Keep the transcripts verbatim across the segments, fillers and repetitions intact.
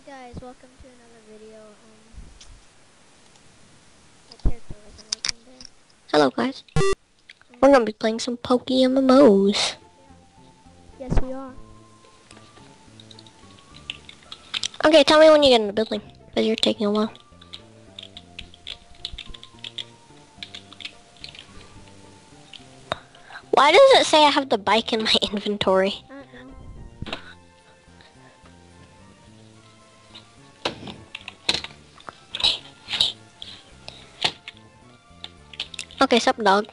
guys, welcome to another video. Um, my character wasn't working there. Hello guys. Um, We're gonna be playing some Poke M M Os. yes, we are. Okay, tell me when you get in the building, because you're taking a while. Why does it say I have the bike in my inventory? I don't know. Okay, sup dog.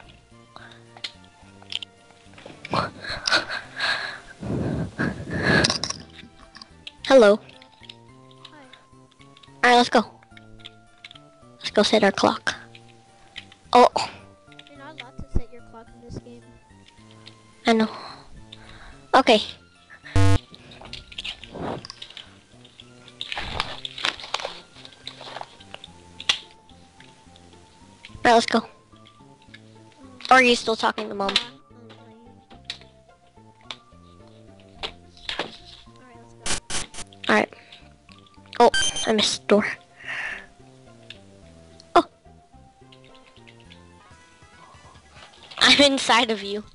Hello. Hi. Alright, let's go. Let's go set our clock. Oh, You're not allowed to set your clock in this game. I know. Okay. Alright, let's go. Or are you still talking to mom? Um, Alright, let's go. Alright. Oh, I missed the door. Oh. I'm inside of you.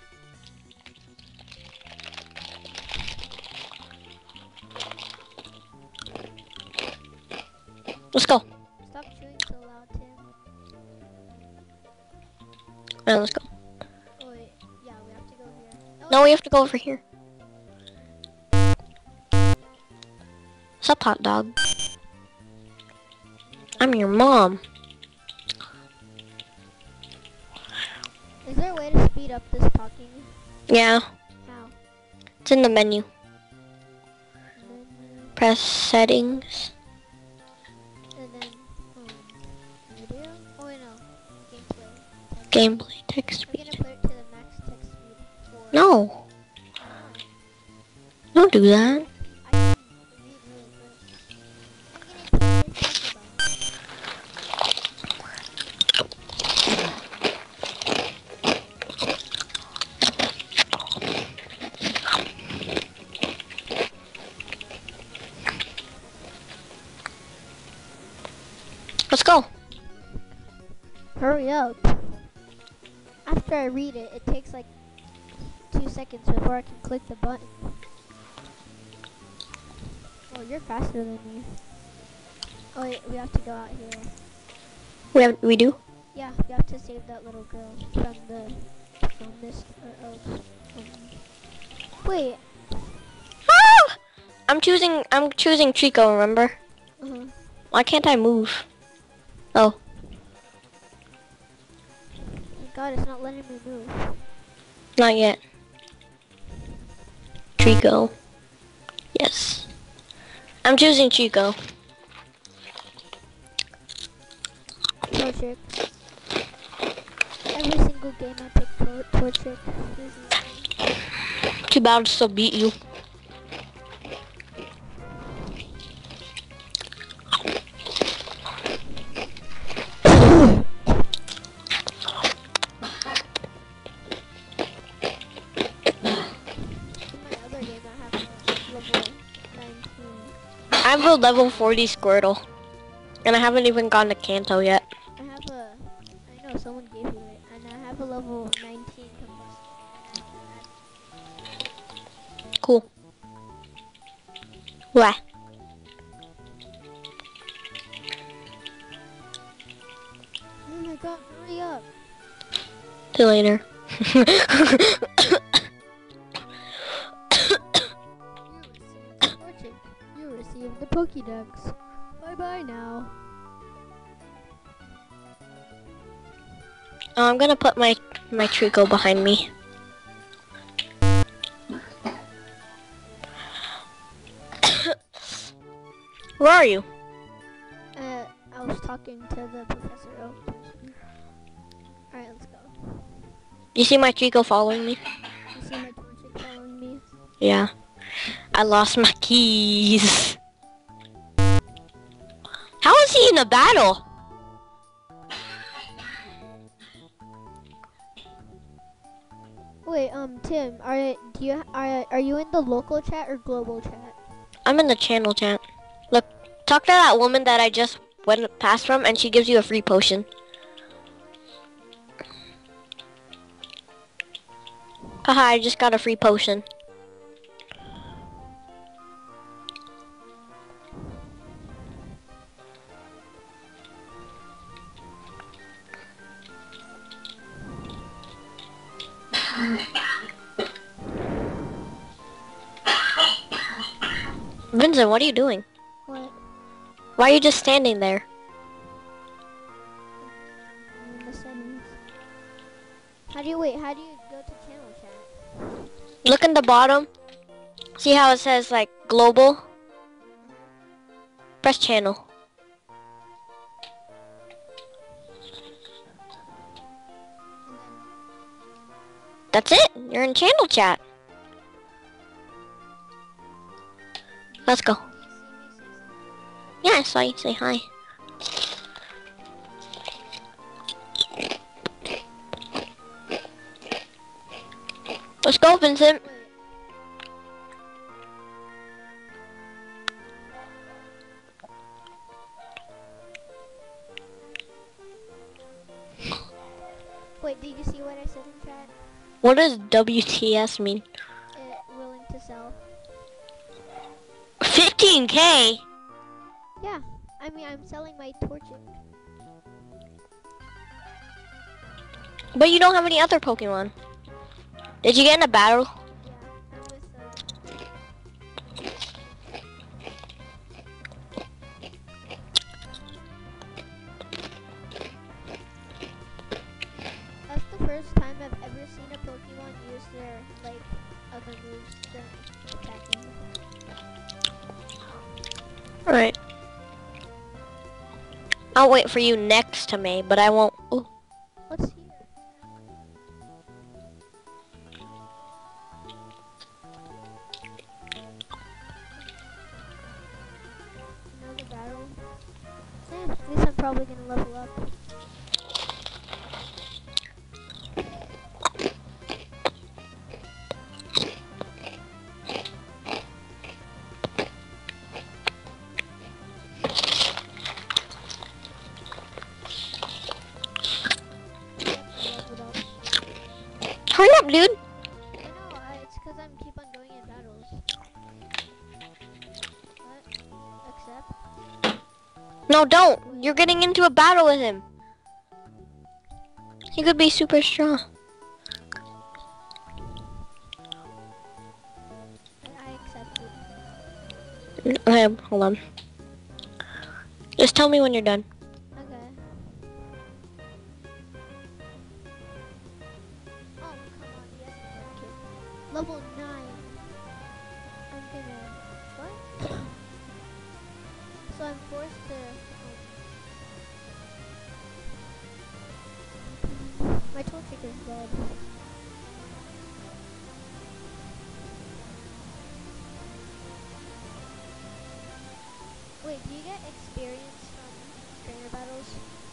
Let's go. Stop chewing so loud, Tim. Alright, let's go. Oh, wait. Yeah, we have to go here. Oh, No, we have to go over here. Sup, hot dog? I'm your mom. Is there a way to speed up this talking? Yeah, How? it's in the menu. Menu, Press settings. and then, um, video? Oh, wait, no. Gameplay. Gameplay text I'm gonna speed. put it to the max text speed. For No, don't do that. I can read really quick. I'm gonna put this talk about. Let's go. Hurry up. After I read it, it takes like two seconds before I can click the button. Oh, you're faster than me. Oh wait, we have to go out here. We have we do. Yeah, we have to save that little girl from the from this or else. Um, wait. Ah! I'm choosing. I'm choosing Chico. Remember? Uh-huh. Why can't I move? Oh, Thank God, it's not letting me move. not yet. Chico. Yes. I'm choosing Chico. Torchic. Every single game I pick Tor Torchic. This is Too bad to still beat you. my other game. I have a level nineteen. I have a level forty Squirtle, and I haven't even gone to Kanto yet. I have a. I know someone gave you it, and I have a level nineteen combustion. Cool. Why? Oh my God! Hurry up! See you later. You received Torchic. You received the Pokédex. Bye bye now. Oh, I'm gonna put my my Trico behind me. Where are you? Uh, I was talking to the professor. Oh, person. All right, let's go. You see my Trico following me? You see my Torchic following me? Yeah. I lost my keys. How is he in a battle? Wait, um, Tim, are do you are are you in the local chat or global chat? I'm in the channel chat. Look, talk to that woman that I just went past from, and she gives you a free potion. Haha, I just got a free potion. Vincent, what are you doing? What? Why are you just standing there? I'm in the settings. How do you wait? How do you go to channel chat? Look in the bottom. See how it says like global? Press channel. That's it. You're in channel chat. Let's go. Do you see me say something? Yeah, I saw you say hi. Let's go, Vincent. Wait. Wait, did you see what I said in chat? What does W T S mean? It, willing to sell. fifteen K? Yeah, I mean I'm selling my torches. But you don't have any other Pokemon. Did you get in a battle? Yeah, I'm with uh, that's the first time I've ever seen a Pokemon use their like other moves than attacking. Alright. I'll wait for you next to me, but I won't. Ooh. What's here? Another battle. Eh, at least I'm probably gonna level up. Yep, I leveled up. Hurry up, dude. I know, I, it's because I'm keep on going in battles. What? Accept? No, don't. You're getting into a battle with him. He could be super strong. I, I accepted. Okay, hold on. Just tell me when you're done. Okay. Oh, come on, yes, okay. Level nine. I'm gonna... What? So I'm forced to... Oh. My tool trigger's dead. Wait, do you get experience from trainer battles?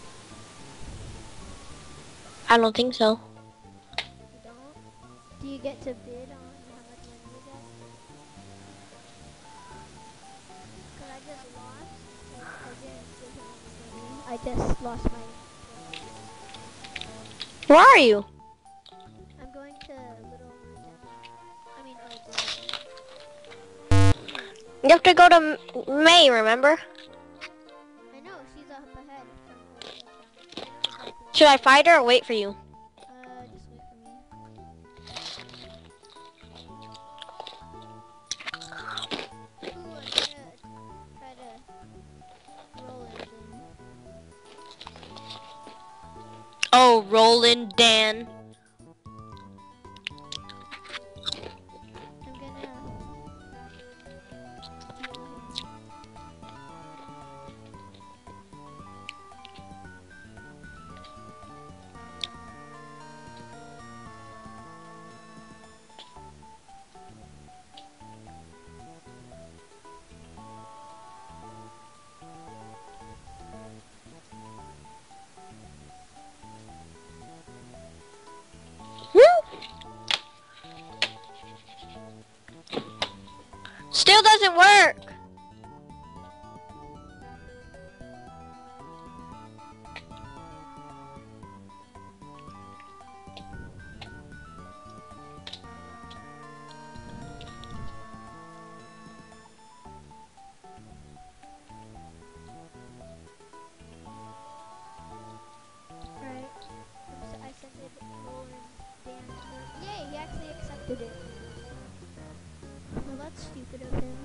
I don't think so. You don't? Do you get to bid on how much money you get? Cause I just lost. Like, I didn't give him any money. I just lost my. Where are you? I'm going to Little Mountain. I mean, oh, Golden. You have to go to M- May, remember? I know she's up ahead from Oreo Town. I know exactly. Should I fight her or wait for you? Uh, just wait for me. Ooh, I'm gonna try to roll it in. Oh, Roland Dan. I'm gonna. Yay, he actually accepted it. Well, that's stupid of him.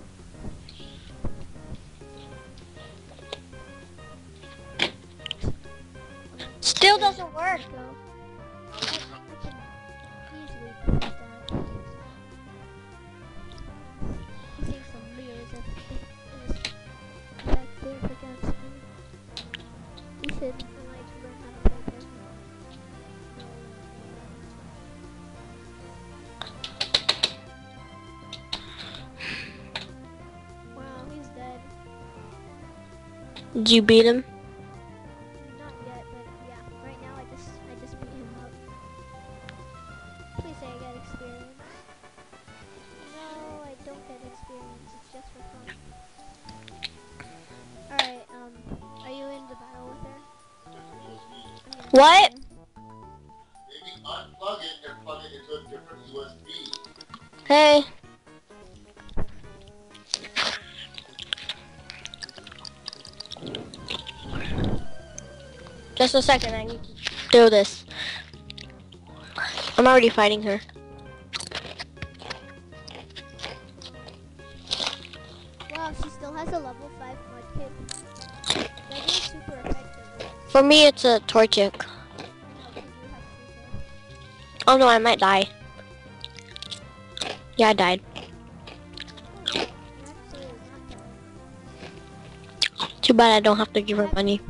Still doesn't work. Go. I, I can easily defeat that. He thinks I'm real as if it is effective against me. You should like learn how to play Pokemon. Wow, he's dead. Did you beat him? Not yet, but yeah. Right now, I just I just beat him up. Please say I get experience. No, I don't get experience. It's just for fun. All right. Um, are you in the battle with her? What? Maybe unplug it and plug it into a different U S B. Hey. Just a second, I need to do this. I'm already fighting her. Wow, she still has a level five mudkip. That is super effective. For me, it's a Torchic. I know, 'cause you have Trico. Oh no, I might die. Yeah, I died. Oh, wow. Actually, not that. Too bad I don't have to give her Have money. advantage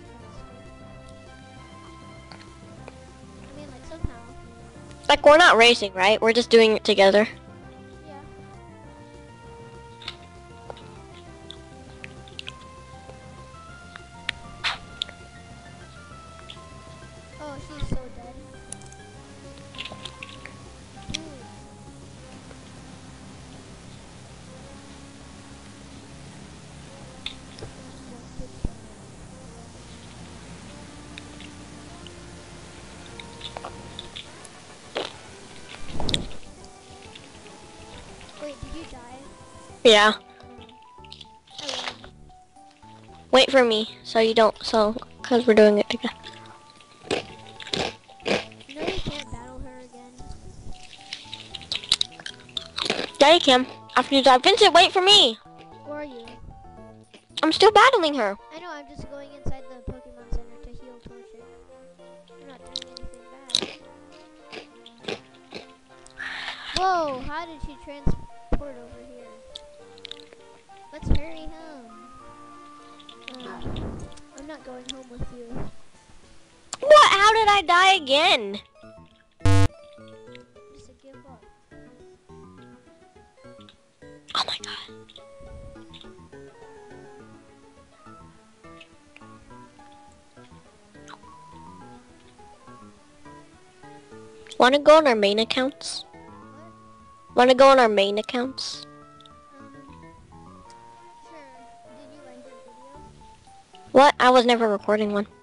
transfer. I mean, like somehow. Like, we're not racing, right? We're just doing it together. Yeah. Oh, she's so dead. Dude. Wait, did you die? Yeah. I won. Wait for me, so you don't, so, cause we're doing it together. You know you can't battle her again. Yeah, you can. After you die. Vincent, wait for me! Or are you? I'm still battling her. I know, I'm just going inside the Pokemon Center to heal Torchic. I'm not doing anything bad. Whoa, how did she transport over here? Let's hurry home. Uh, I'm not going home with you. What? How did I die again? Just to give up. Oh my god. Wanna go on our main accounts? What? Wanna go on our main accounts? Um, sure. Did you like the video? What? I was never recording one.